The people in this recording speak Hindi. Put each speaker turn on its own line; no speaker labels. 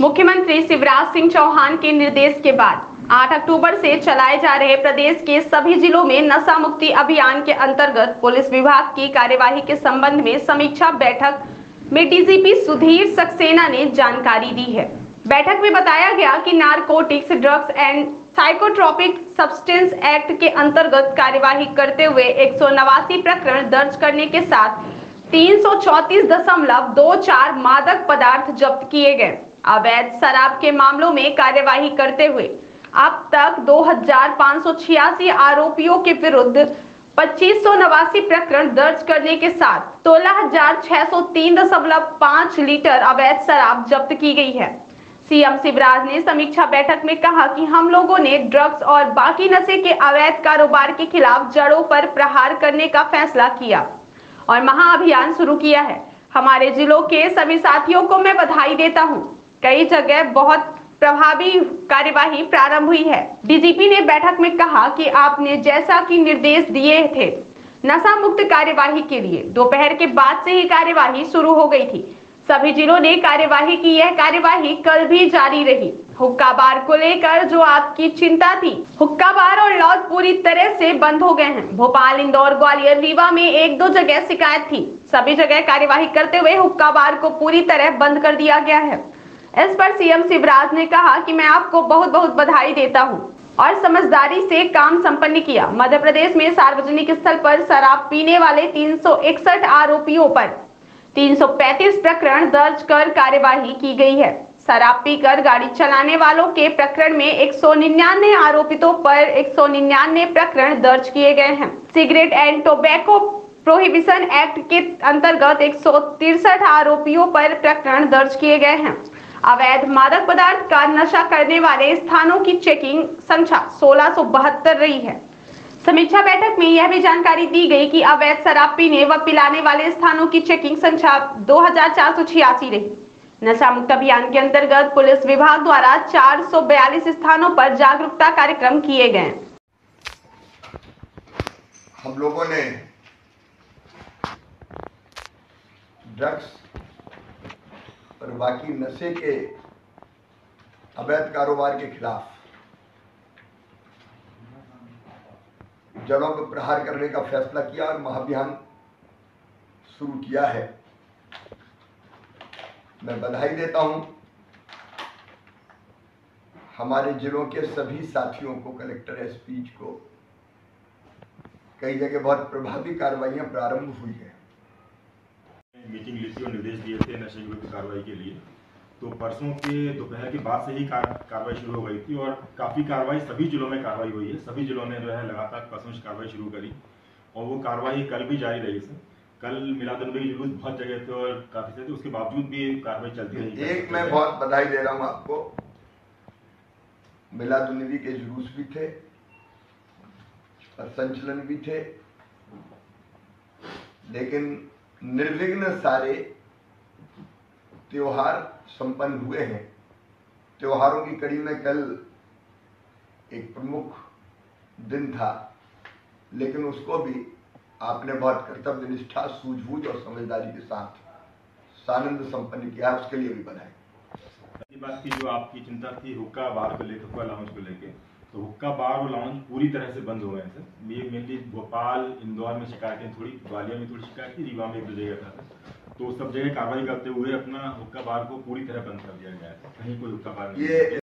मुख्यमंत्री शिवराज सिंह चौहान के निर्देश के बाद 8 अक्टूबर से चलाए जा रहे प्रदेश के सभी जिलों में नशा मुक्ति अभियान के अंतर्गत पुलिस विभाग की कार्यवाही के संबंध में समीक्षा बैठक में डीजीपी सुधीर सक्सेना ने जानकारी दी है। बैठक में बताया गया कि narcotics drugs and psychotropic substance act के अंतर्गत कार्यवाही करते हुए 189 प्रकरण दर्ज करने के साथ 334.24 मादक पदार्थ जब्त किए गए। अवैध शराब के मामलों में कार्यवाही करते हुए अब तक 2586 आरोपियों के विरुद्ध 2589 प्रकरण दर्ज करने के साथ 16,603.5 लीटर अवैध शराब जब्त की गई है। सीएम शिवराज ने समीक्षा बैठक में कहा कि हम लोगों ने ड्रग्स और बाकी नशे के अवैध कारोबार के खिलाफ जड़ों पर प्रहार करने का फैसला किया और महाअभियान शुरू किया है। हमारे जिलों के सभी साथियों को मैं बधाई देता हूं। कई जगह बहुत प्रभावी कार्यवाही प्रारंभ हुई है। डीजीपी ने बैठक में कहा कि आपने जैसा कि निर्देश दिए थे नशा मुक्त कार्यवाही के लिए दोपहर के बाद से ही कार्यवाही शुरू हो गई थी। सभी जिलों ने कार्यवाही की। यह कार्यवाही कल भी जारी रही। हुक्का बार को लेकर जो आपकी चिंता थी, हुक्का बार और लॉज पूरी तरह से बंद हो गए हैं। भोपाल, इंदौर, ग्वालियर, रीवा में 1-2 जगह शिकायत थी। सभी जगह कार्यवाही करते हुए हुक्का बार को पूरी तरह बंद कर दिया गया है। इस पर सीएम शिवराज ने कहा कि मैं आपको बहुत बहुत बधाई देता हूं और समझदारी से काम संपन्न किया। मध्य प्रदेश में सार्वजनिक स्थल पर शराब पीने वाले 361 आरोपियों पर 335 प्रकरण दर्ज कर कार्यवाही की गई है। शराब पीकर गाड़ी चलाने वालों के प्रकरण में 199 आरोपितों पर 199 प्रकरण दर्ज किए गए हैं। Cigarette and tobacco prohibition act के अंतर्गत 163 आरोपियों पर प्रकरण दर्ज किए गए हैं। अवैध मादक पदार्थ का नशा करने वाले स्थानों की चेकिंग संख्या 1672 रही है। समीक्षा बैठक में यह भी जानकारी दी गई कि अवैध शराब पीने व पिलाने वाले स्थानों की चेकिंग संख्या 2486 रही। नशा मुक्त अभियान के अंतर्गत पुलिस विभाग द्वारा 442 स्थानों पर जागरूकता कार्यक्रम किए गए।
हम लोगों ने ड्रग्स और बाकी नशे के अवैध कारोबार के खिलाफ जड़ों पर प्रहार करने का फैसला किया और महाअभियान शुरू किया है। मैं बधाई देता हूं हमारे जिलों के सभी साथियों को, कलेक्टर, एसपी को। कई जगह बहुत प्रभावी कार्रवाइयां प्रारंभ हुई है।
मीटिंग ली थी और निर्देश दिए थे नशे विरुद्ध कार्रवाई के लिए। तो परसों के दोपहर के बाद से ही कार्रवाई शुरू हो गई थी और काफ़ी कार्रवाई सभी जिलों में कार्रवाई हुई है। सभी जिलों ने जो है लगातार परसों से कार्रवाई शुरू करी और वो कार्रवाई कल भी जारी रही। कल मिलाद-उन-नबी के जुलूस बहुत जगह थे और काफ़ी थे, उसके बावजूद भी कार्रवाई चलती रही।
एक मैं बहुत बधाई दे रहा हूँ आपको, मिलाद-उन-नबी के जुलूस भी थे और संचलन भी थे, लेकिन निर्विघ्न सारे त्योहार संपन्न हुए हैं। त्योहारों की कड़ी में कल एक प्रमुख दिन था, लेकिन उसको भी आपने बहुत कर्तव्य निष्ठा, सूझबूझ और समझदारी के साथ सानंद संपन्न किया, उसके लिए भी बधाई।
बात की जो आपकी चिंता थी हुक्का बार को लेकर, हुक्का लाउंज को लेकर, तो हुक्का बार और लाउंज पूरी तरह से बंद हो गए सर। ये मेनली भोपाल, इंदौर में शिकायतें थोड़ी, ग्वालियर में थोड़ी शिकायत थी, रीवा में 1-2 जगह था। तो सब जगह कार्रवाई करते हुए अपना हुक्का बार को पूरी तरह बंद कर दिया गया है। कहीं कोई हुक्का बार नहीं।